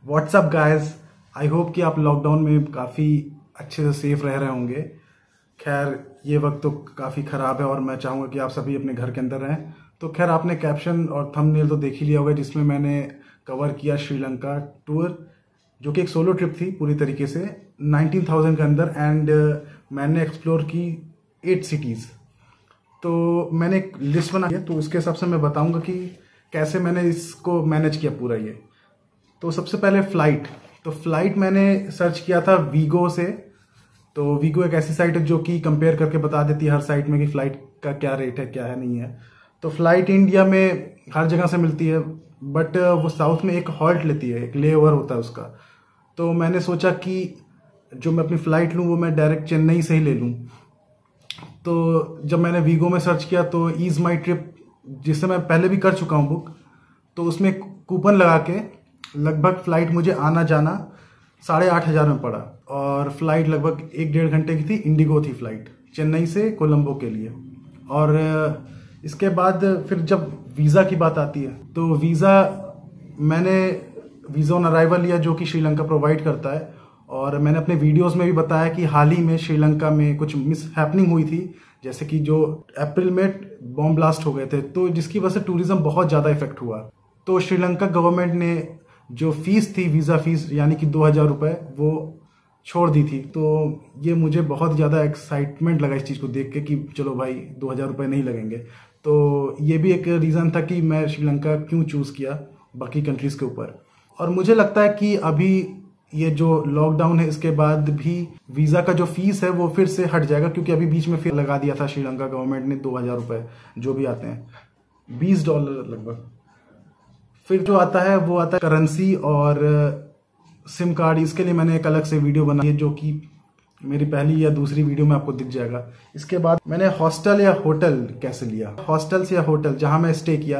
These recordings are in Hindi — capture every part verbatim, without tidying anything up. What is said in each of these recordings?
व्हाट्सअप गाइस, आई होप कि आप लॉकडाउन में काफ़ी अच्छे से सेफ रह रहे होंगे। खैर ये वक्त तो काफ़ी ख़राब है और मैं चाहूँगा कि आप सभी अपने घर के अंदर रहें। तो खैर आपने कैप्शन और थंबनेल तो देख ही लिया होगा, जिसमें मैंने कवर किया श्रीलंका टूर, जो कि एक सोलो ट्रिप थी पूरी तरीके से नाइनटीन थाउजेंड के अंदर। एंड मैंने एक्सप्लोर की एट सिटीज़। तो मैंने एक लिस्ट बनाई है, तो उसके हिसाब से मैं बताऊंगा कि कैसे मैंने इसको मैनेज किया पूरा ये। तो सबसे पहले फ़्लाइट। तो फ़्लाइट मैंने सर्च किया था वीगो से। तो वीगो एक ऐसी साइट है जो कि कंपेयर करके बता देती है हर साइट में कि फ़्लाइट का क्या रेट है, क्या है, नहीं है। तो फ़्लाइट इंडिया में हर जगह से मिलती है, बट वो साउथ में एक हॉल्ट लेती है, एक ले ओवर होता है उसका। तो मैंने सोचा कि जो मैं अपनी फ़्लाइट लूँ वो मैं डायरेक्ट चेन्नई से ही ले लूँ। तो जब मैंने वीगो में सर्च किया तो ईज़ माई ट्रिप, जिससे मैं पहले भी कर चुका हूँ बुक, तो उसमें कूपन लगा के लगभग फ़्लाइट मुझे आना जाना साढ़े आठ हज़ार में पड़ा। और फ्लाइट लगभग एक डेढ़ घंटे की थी, इंडिगो थी फ़्लाइट चेन्नई से कोलंबो के लिए। और इसके बाद फिर जब वीज़ा की बात आती है, तो वीज़ा मैंने वीज़ा ऑन अराइवल लिया, जो कि श्रीलंका प्रोवाइड करता है। और मैंने अपने वीडियोस में भी बताया कि हाल ही में श्रीलंका में कुछ मिस हैपनिंग हुई थी, जैसे कि जो अप्रैल में बॉम्ब ब्लास्ट हो गए थे, तो जिसकी वजह से टूरिज्म बहुत ज़्यादा इफेक्ट हुआ। तो श्रीलंका गवर्नमेंट ने जो फीस थी, वीज़ा फीस यानी कि दो हज़ार रुपये, वो छोड़ दी थी। तो ये मुझे बहुत ज़्यादा एक्साइटमेंट लगा इस चीज़ को देख के कि चलो भाई दो हज़ार रुपये नहीं लगेंगे। तो ये भी एक रीज़न था कि मैं श्रीलंका क्यों चूज़ किया बाकी कंट्रीज़ के ऊपर। और मुझे लगता है कि अभी ये जो लॉकडाउन है, इसके बाद भी वीज़ा का जो फीस है वो फिर से हट जाएगा, क्योंकि अभी बीच में फिर लगा दिया था श्रीलंका गवर्नमेंट ने दो हज़ार रुपये जो भी आते हैं, बीस डॉलर लगभग। फिर जो आता है वो आता है करेंसी और सिम कार्ड। इसके लिए मैंने एक अलग से वीडियो बनाई है, जो कि मेरी पहली या दूसरी वीडियो में आपको दिख जाएगा। इसके बाद मैंने हॉस्टल या होटल कैसे लिया, हॉस्टल से या होटल जहाँ मैं स्टे किया,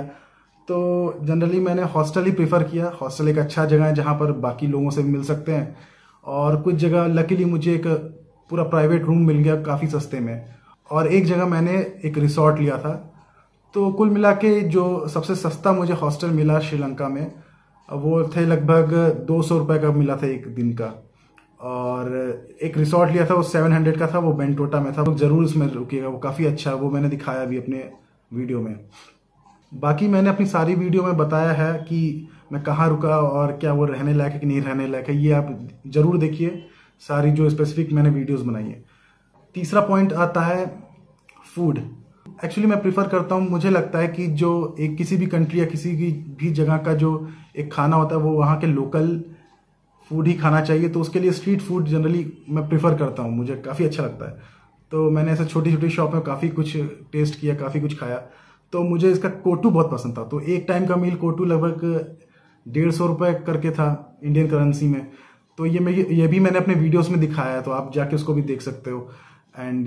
तो जनरली मैंने हॉस्टल ही प्रीफर किया। हॉस्टल एक अच्छा जगह है जहाँ पर बाकी लोगों से मिल सकते हैं, और कुछ जगह लकीली मुझे एक पूरा प्राइवेट रूम मिल गया काफ़ी सस्ते में। और एक जगह मैंने एक रिसॉर्ट लिया था। तो कुल मिला के जो सबसे सस्ता मुझे हॉस्टल मिला श्रीलंका में, वो थे लगभग दो सौ रुपये का मिला था एक दिन का। और एक रिसॉर्ट लिया था वो सेवन हंड्रेड का था, वो बेंटोटा में था। तो ज़रूर उसमें रुकिएगा, वो काफ़ी अच्छा है, वो मैंने दिखाया भी अपने वीडियो में। बाकी मैंने अपनी सारी वीडियो में बताया है कि मैं कहाँ रुका और क्या वो रहने लायक है कि नहीं रहने लायक है। ये आप ज़रूर देखिए, सारी जो स्पेसिफिक मैंने वीडियोस बनाई है। तीसरा पॉइंट आता है फूड। एक्चुअली मैं प्रिफर करता हूँ, मुझे लगता है कि जो एक किसी भी कंट्री या किसी की भी जगह का जो एक खाना होता है वो वहाँ के लोकल फूड ही खाना चाहिए। तो उसके लिए स्ट्रीट फूड जनरली मैं प्रिफर करता हूँ, मुझे काफ़ी अच्छा लगता है। तो मैंने ऐसे छोटी छोटी शॉप में काफ़ी कुछ टेस्ट किया, काफ़ी कुछ खाया। तो मुझे इसका कोटू बहुत पसंद था। तो एक टाइम का मील कोटू लगभग डेढ़ सौ रुपये करके था इंडियन करेंसी में। तो ये मैं ये भी मैंने अपने वीडियोस में दिखाया है, तो आप जाके उसको भी देख सकते हो। एंड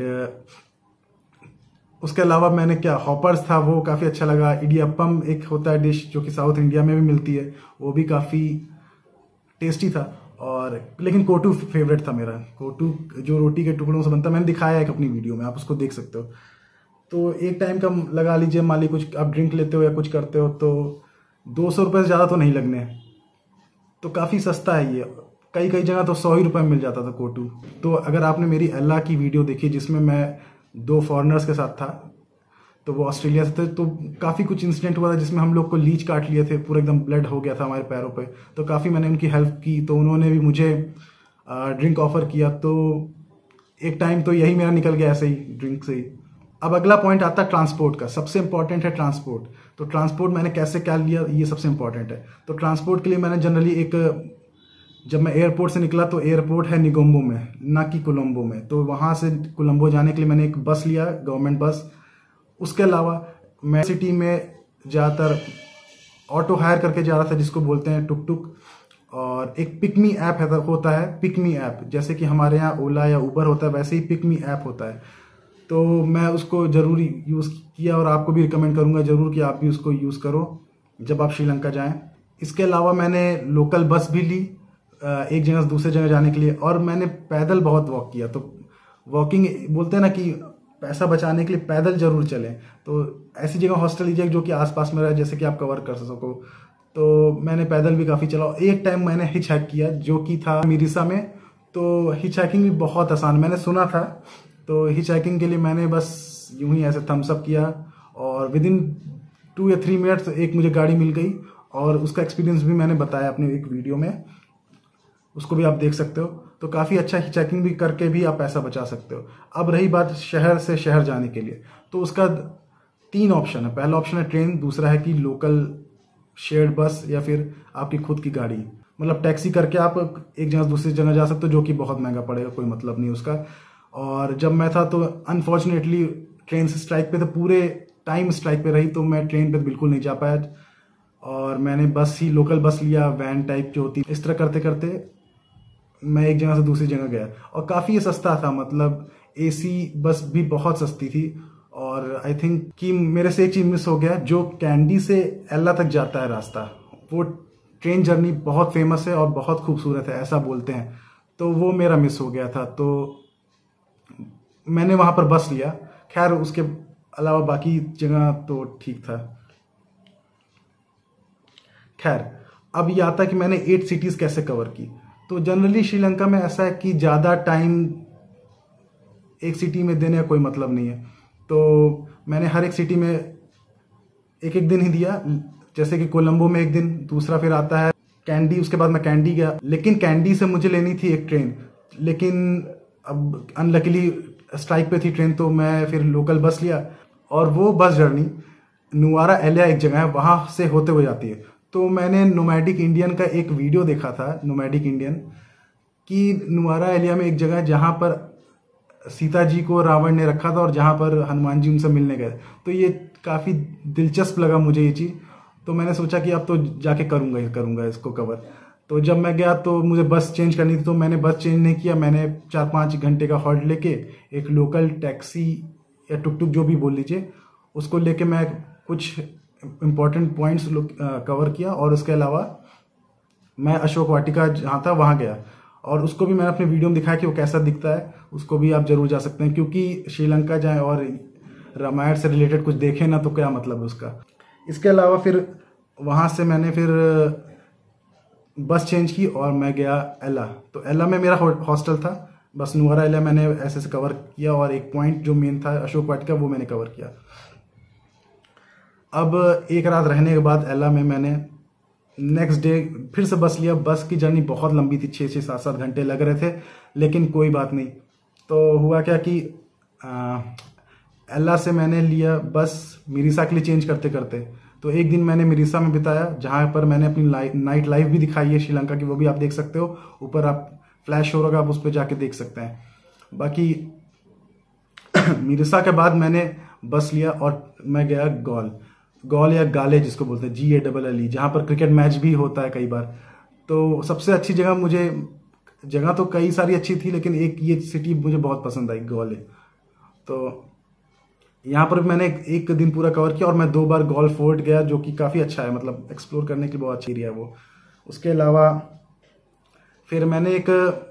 उसके अलावा मैंने क्या, हॉपर्स था, वो काफ़ी अच्छा लगा। इडियप्पम एक होता है डिश जो कि साउथ इंडिया में भी मिलती है, वो भी काफ़ी टेस्टी था। और लेकिन कोटू फेवरेट था मेरा। कोटू जो रोटी के टुकड़ों से बनता है, मैंने दिखाया है एक अपनी वीडियो में, आप उसको देख सकते हो। तो एक टाइम का लगा लीजिए, मान ली कुछ आप ड्रिंक लेते हो या कुछ करते हो, तो दो सौ रुपये से ज़्यादा तो नहीं लगने। तो काफ़ी सस्ता है ये। कई कई जगह तो सौ ही रुपये में मिल जाता था कोटू। तो अगर आपने मेरी अल्लाह की वीडियो देखी, जिसमें मैं दो फॉरेनर्स के साथ था, तो वो ऑस्ट्रेलिया से थे, तो काफ़ी कुछ इंसिडेंट हुआ था जिसमें हम लोग को लीच काट लिए थे, पूरा एकदम ब्लड हो गया था हमारे पैरों पे। तो काफ़ी मैंने उनकी हेल्प की, तो उन्होंने भी मुझे ड्रिंक ऑफर किया। तो एक टाइम तो यही मेरा निकल गया ऐसे ही, ड्रिंक से ही। अब अगला पॉइंट आता है ट्रांसपोर्ट का। सबसे इंपॉर्टेंट है ट्रांसपोर्ट। तो ट्रांसपोर्ट मैंने कैसे क्या लिया, ये सबसे इंपॉर्टेंट है। तो ट्रांसपोर्ट के लिए मैंने जनरली एक, जब मैं एयरपोर्ट से निकला, तो एयरपोर्ट है निगोम्बो में, ना कि कोलंबो में। तो वहाँ से कोलंबो जाने के लिए मैंने एक बस लिया, गवर्नमेंट बस। उसके अलावा मैं सिटी में ज़्यादातर ऑटो हायर करके जा रहा था, जिसको बोलते हैं टुक टुक। और एक पिकमी ऐप है, होता है पिकमी ऐप, जैसे कि हमारे यहाँ ओला या उबर होता है, वैसे ही पिकमी ऐप होता है। तो मैं उसको ज़रूर यूज़ किया, और आपको भी रिकमेंड करूँगा ज़रूर कि आप भी उसको यूज़ करो जब आप श्रीलंका जाएं। इसके अलावा मैंने लोकल बस भी ली एक जगह से दूसरे जगह जाने के लिए, और मैंने पैदल बहुत वॉक किया। तो वॉकिंग बोलते हैं ना कि पैसा बचाने के लिए पैदल ज़रूर चलें। तो ऐसी जगह हॉस्टल लीजिए जो कि आसपास में रहे, जैसे कि आप कवर कर सको। तो मैंने पैदल भी काफ़ी चला। एक टाइम मैंने हिच हाइक किया जो कि था मिरिसा में। तो हिच हाइकिंग भी बहुत आसान, मैंने सुना था। तो हिच हाइकिंग के लिए मैंने बस यूं ही ऐसे थम्स अप किया और विद इन टू या थ्री मिनट्स एक मुझे गाड़ी मिल गई। और उसका एक्सपीरियंस भी मैंने बताया अपने एक वीडियो में, उसको भी आप देख सकते हो। तो काफ़ी अच्छा हिच हाइकिंग भी करके भी आप पैसा बचा सकते हो। अब रही बात शहर से शहर जाने के लिए, तो उसका तीन ऑप्शन है। पहला ऑप्शन है ट्रेन, दूसरा है कि लोकल शेयर्ड बस, या फिर आपकी खुद की गाड़ी, मतलब टैक्सी करके आप एक जगह से दूसरी जगह जा सकते हो, जो कि बहुत महंगा पड़ेगा, कोई मतलब नहीं उसका। और जब मैं था तो अनफॉर्चुनेटली ट्रेन से स्ट्राइक पे, तो पूरे टाइम स्ट्राइक पे रही, तो मैं ट्रेन पे बिल्कुल नहीं जा पाया। और मैंने बस ही लोकल बस लिया, वैन टाइप जो होती, इस तरह करते करते मैं एक जगह से दूसरी जगह गया। और काफ़ी सस्ता था, मतलब एसी बस भी बहुत सस्ती थी। और आई थिंक कि मेरे से एक चीज़ मिस हो गया, जो कैंडी से एल्ला तक जाता है रास्ता, वो ट्रेन जर्नी बहुत फेमस है और बहुत खूबसूरत है, ऐसा बोलते हैं। तो वो मेरा मिस हो गया था, तो मैंने वहाँ पर बस लिया। खैर उसके अलावा बाकी जगह तो ठीक था। खैर अब ये आता है कि मैंने एट सिटीज़ कैसे कवर की। तो जनरली श्रीलंका में ऐसा है कि ज़्यादा टाइम एक सिटी में देने का कोई मतलब नहीं है। तो मैंने हर एक सिटी में एक एक दिन ही दिया। जैसे कि कोलंबो में एक दिन, दूसरा फिर आता है कैंडी, उसके बाद मैं कैंडी गया। लेकिन कैंडी से मुझे लेनी थी एक ट्रेन, लेकिन अब अनलकीली स्ट्राइक पे थी ट्रेन, तो मैं फिर लोकल बस लिया। और वो बस जर्नी नुआरा एलिया एक जगह है, वहाँ से होते हुए जाती है। तो मैंने नोमैडिक इंडियन का एक वीडियो देखा था, नोमैडिक इंडियन, कि नुआरा एलिया में एक जगह है जहाँ पर सीता जी को रावण ने रखा था और जहाँ पर हनुमान जी उनसे मिलने गए। तो ये काफ़ी दिलचस्प लगा मुझे ये चीज़। तो मैंने सोचा कि अब तो जाके करूँगा ही करूँगा इसको कवर। तो जब मैं गया तो मुझे बस चेंज करनी थी, तो मैंने बस चेंज नहीं किया। मैंने चार पाँच घंटे का हॉल्ट लेके एक लोकल टैक्सी या टुक टुक जो भी बोल लीजिए, उसको लेके मैं कुछ इम्पोर्टेंट पॉइंट्स कवर किया। और उसके अलावा मैं अशोक वाटिका जहाँ था वहाँ गया, और उसको भी मैंने अपने वीडियो में दिखाया कि वो कैसा दिखता है। उसको भी आप जरूर जा सकते हैं, क्योंकि श्रीलंका जाएं और रामायण से रिलेटेड कुछ देखें ना, तो क्या मतलब है उसका। इसके अलावा फिर वहाँ से मैंने फिर बस चेंज की और मैं गया एला। तो एला में मेरा हॉस्टल था। बस नुआरा एला मैंने ऐसे से कवर किया, और एक पॉइंट जो मेन था अशोक वाटिका, वो मैंने कवर किया। अब एक रात रहने के बाद एला में मैंने नेक्स्ट डे फिर से बस लिया। बस की जर्नी बहुत लंबी थी, छः छः सात सात घंटे लग रहे थे, लेकिन कोई बात नहीं। तो हुआ क्या कि आ, एला से मैंने लिया बस मिरिसा के लिए चेंज करते करते। तो एक दिन मैंने मिरिसा में बिताया, जहाँ पर मैंने अपनी लाइफ नाइट लाइफ भी दिखाई है श्रीलंका की, वो भी आप देख सकते हो। ऊपर आप फ्लैश हो रहा, आप उस पर जाके देख सकते हैं। बाकी मिरिसा के बाद मैंने बस लिया और मैं गया गौल गौल या गाले जिसको बोलते हैं, जी ए डबल एल ई, जहाँ पर क्रिकेट मैच भी होता है कई बार। तो सबसे अच्छी जगह मुझे, जगह तो कई सारी अच्छी थी, लेकिन एक ये सिटी मुझे बहुत पसंद आई, गौले। तो यहाँ पर मैंने एक दिन पूरा कवर किया, और मैं दो बार गौल फोर्ट गया, जो कि काफ़ी अच्छा है, मतलब एक्सप्लोर करने के लिए बहुत अच्छी एरिया है वो। उसके अलावा फिर मैंने एक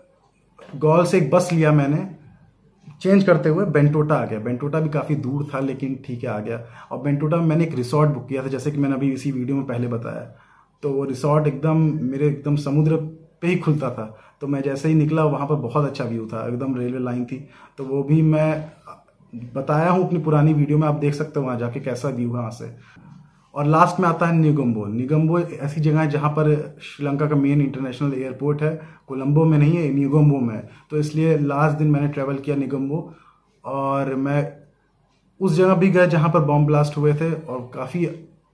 गौल से एक बस लिया, मैंने चेंज करते हुए बेंटोटा आ गया। बेंटोटा भी काफ़ी दूर था, लेकिन ठीक है आ गया। और बेंटोटा में मैंने एक रिसॉर्ट बुक किया था, जैसे कि मैंने अभी इसी वीडियो में पहले बताया। तो वो रिसॉर्ट एकदम मेरे एकदम समुद्र पे ही खुलता था। तो मैं जैसे ही निकला, वहाँ पर बहुत अच्छा व्यू था, एकदम रेलवे लाइन थी। तो वो भी मैं बताया हूँ अपनी पुरानी वीडियो में, आप देख सकते हो वहाँ जाके कैसा व्यू है वहाँ से। और लास्ट में आता है निगोम्बो। निगोम्बो ऐसी जगह है जहाँ पर श्रीलंका का मेन इंटरनेशनल एयरपोर्ट है। कोलंबो में नहीं है, निगोम्बो में है। तो इसलिए लास्ट दिन मैंने ट्रैवल किया निगोम्बो, और मैं उस जगह भी गया जहाँ पर बॉम्ब ब्लास्ट हुए थे। और काफ़ी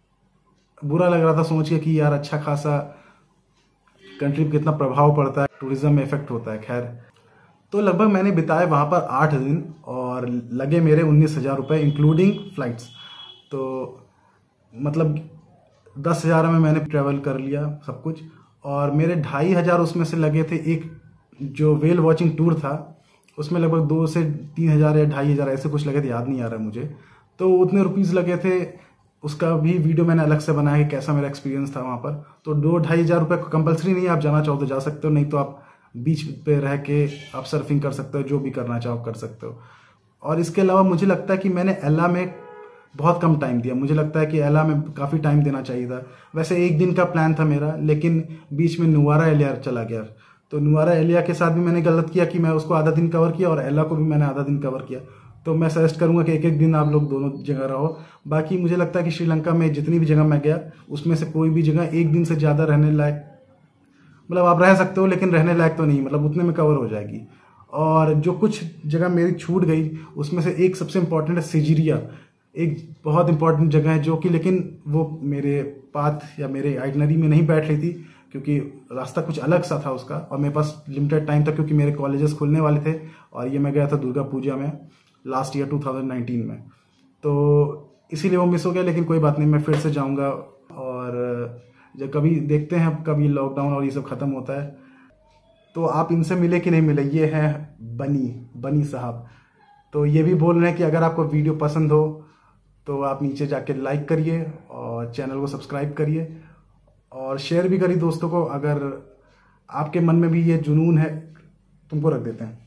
बुरा लग रहा था सोच के कि यार अच्छा खासा कंट्री पर कितना प्रभाव पड़ता है, टूरिज्म में इफेक्ट होता है। खैर, तो लगभग मैंने बिताए वहाँ पर आठ दिन, और लगे मेरे उन्नीस हज़ार रुपये इंक्लूडिंग फ्लाइट्स। तो मतलब दस हज़ार में मैंने ट्रैवल कर लिया सब कुछ। और मेरे ढाई हज़ार उसमें से लगे थे एक जो वेल वॉचिंग टूर था, उसमें लगभग दो से तीन हज़ार या ढाई हज़ार ऐसे कुछ लगे थे, याद नहीं आ रहा है मुझे। तो उतने रुपीज़ लगे थे, उसका भी वीडियो मैंने अलग से बनाया कि कैसा मेरा एक्सपीरियंस था वहाँ पर। तो दो ढाई हज़ार रुपये कंपलसरी नहीं है, आप जाना चाहो तो जा सकते हो, नहीं तो आप बीच पे रह के आप सर्फिंग कर सकते हो, जो भी करना चाहो कर सकते हो। और इसके अलावा मुझे लगता है कि मैंने एला में बहुत कम टाइम दिया। मुझे लगता है कि एला में काफ़ी टाइम देना चाहिए था। वैसे एक दिन का प्लान था मेरा, लेकिन बीच में नुवारा एलिया चला गया। तो नुवारा एलिया के साथ भी मैंने गलत किया कि मैं उसको आधा दिन कवर किया और एला को भी मैंने आधा दिन कवर किया। तो मैं सजेस्ट करूंगा कि एक एक दिन आप लोग दोनों जगह रहो। बाकी मुझे लगता है कि श्रीलंका में जितनी भी जगह मैं गया उसमें से कोई भी जगह एक दिन से ज़्यादा रहने लायक, मतलब आप रह सकते हो लेकिन रहने लायक तो नहीं, मतलब उतने में कवर हो जाएगी। और जो कुछ जगह मेरी छूट गई उसमें से एक सबसे इम्पॉर्टेंट है सिजिरिया, एक बहुत इंपॉर्टेंट जगह है जो कि, लेकिन वो मेरे पाथ या मेरे आइटनरी में नहीं बैठ रही थी क्योंकि रास्ता कुछ अलग सा था उसका और मेरे पास लिमिटेड टाइम था क्योंकि मेरे कॉलेजेस खुलने वाले थे और ये मैं गया था दुर्गा पूजा में last year two thousand nineteen में, तो इसीलिए वो मिस हो गया। लेकिन कोई बात नहीं, मैं फिर से जाऊंगा और जब कभी देखते हैं कभी लॉकडाउन और ये सब खत्म होता है तो आप इनसे मिले कि नहीं मिले। ये है बनी बनी साहब। तो ये भी बोल रहे हैं कि अगर आपको वीडियो पसंद हो तो आप नीचे जाके लाइक करिए और चैनल को सब्सक्राइब करिए और शेयर भी करिए दोस्तों को। अगर आपके मन में भी ये जुनून है, तुमको रख देते हैं,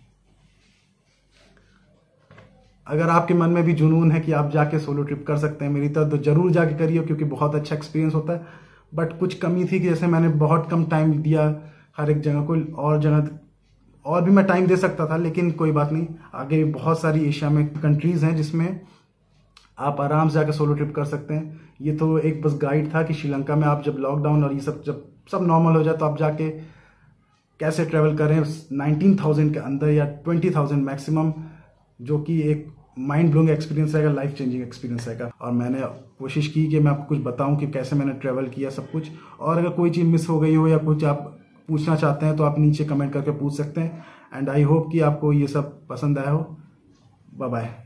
अगर आपके मन में भी जुनून है कि आप जाके सोलो ट्रिप कर सकते हैं मेरी तरह, तो जरूर जाके करिए क्योंकि बहुत अच्छा एक्सपीरियंस होता है। बट कुछ कमी थी कि जैसे मैंने बहुत कम टाइम दिया हर एक जगह को, और जगह और भी मैं टाइम दे सकता था, लेकिन कोई बात नहीं, आगे भी बहुत सारी एशिया में कंट्रीज हैं जिसमें आप आराम से जाकर सोलो ट्रिप कर सकते हैं। ये तो एक बस गाइड था कि श्रीलंका में आप जब लॉकडाउन और ये सब जब सब नॉर्मल हो जाए तो आप जाके कैसे ट्रेवल करें नाइनटीन थाउजेंड के अंदर या ट्वेंटी थाउजेंड मैक्सिमम, जो कि एक माइंड ब्लोइंग एक्सपीरियंस रहेगा, लाइफ चेंजिंग एक्सपीरियंस रहेगा। और मैंने कोशिश की कि मैं आपको कुछ बताऊं कि कैसे मैंने ट्रैवल किया सब कुछ। और अगर कोई चीज़ मिस हो गई हो या कुछ आप पूछना चाहते हैं तो आप नीचे कमेंट करके पूछ सकते हैं। एंड आई होप कि आपको ये सब पसंद आया हो। Bye bye.